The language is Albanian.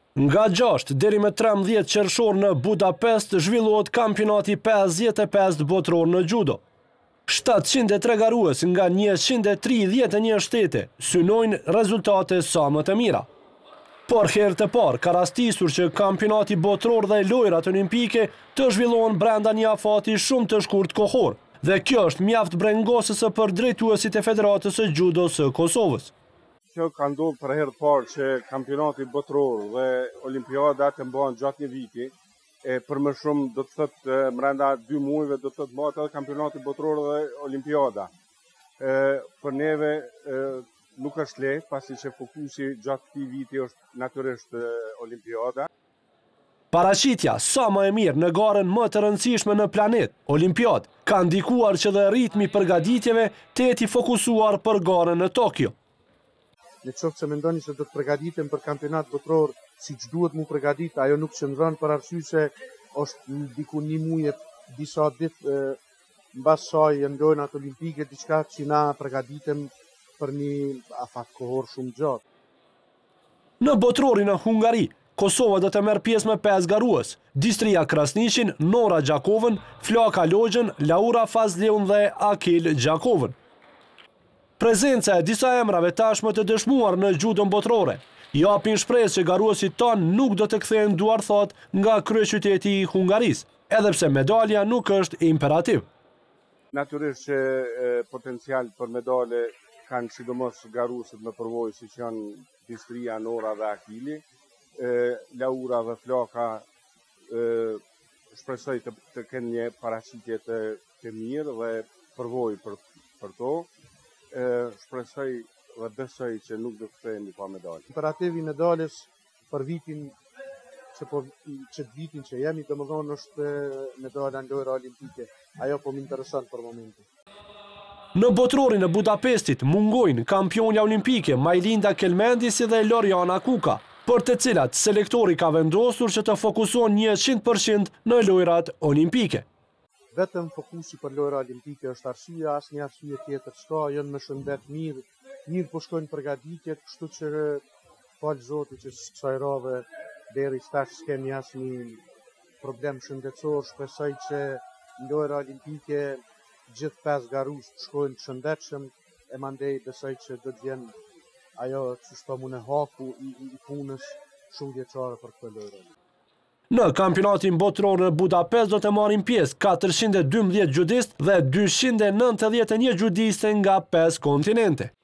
Nga 6 deri me 13 qershor në Budapest zhvillohet kampionati 55 botror në judo. 703 garues nga 131 shtete synojnë rezultate sa më të mira. Por herë të parë ka rastisur që kampionati botror dhe lojrat olimpike të zhvillohen brenda një afati shumë të shkurt kohor, dhe kjo është mjaft brengosëse për drejtuesit e Federatës së Judo së Kosovës. Kjo ka ndodhur për herë të parë që kampionati botror dhe olimpiadat të mbahen gjatë një viti, për më shumë do të thotë brenda 2 muajve do të thotë mbahet edhe kampionati botror dhe olimpiada. Për neve nuk është lehtë, pasi që fokusi gjatë këtij viti është natyrisht olimpiada. Paraqitja sa më e mirë në garën më të rëndësishme në planet, olimpiad, ka ndikuar që dhe ritmi i përgatitjeve të jetë i fokusuar për garën në Tokyo. Në qoftë se mendoni se do të përgatitem për kampionat botror siç duhet mu përgatit, ajo nuk qëndron për arsye se është diku një muaj disa ditë mbas saj ndojnë ato olimpike, diçka që na përgatitem për një afat kohor shumë gjatë. Në botrorin në Hungari, Kosova do të merr pjesë me 5 garues: Distria Krasniqin, Nora Gjakovën, Flaka Logjën, Laura Fazleun dhe Akil Gjakovën. Prezenca e disa emrave tashmë të dëshmuar në judon botrore japin shpresë që garuesit tanë nuk do të kthehen duarthat nga kryeqyteti i Hungarisë, edhe pse medalja nuk është imperativ. Natyrisht që potencial për medale kanë sidomos garuesit me përvojë siç janë Distria, Nora dhe Akili. Laura dhe Flaka shpresoj të kenë një paraqitje të mirë dhe përvojë për to. Shpresoj dhe besoj që nuk do të kthehemi pa medalë. Imperativi i medalës për vitin që vitin që jemi, domethënë është medala në lojra olimpike. Ajo po më intereson për momentin. Në botrorin e Budapestit mungojnë kampionja olimpike Majlinda Kelmendisi dhe Loriana Kuka, për të cilat selektori ka vendosur që të fokuson 100% në lojrat olimpike. Vetëm fokusi për lojra olimpike është arsyeja, asnjë arsye tjetër s'ka, janë me shëndet mirë po shkojnë përgatitjet, kështu që falë Zotit që kësaj radhe deri tash s'kemi asnjë problem shëndetësor. Shpresoj që në lojra olimpike gjithë 5 garues të shkojnë të shëndetshëm, e mandej besoj që do të vjen ajo që shtomune haku i punës shumë vjeçare për këtë lojë. Në kampionatin botror në Budapest do të marrin pjesë 412 judistë dhe 291 judiste nga 5 kontinente.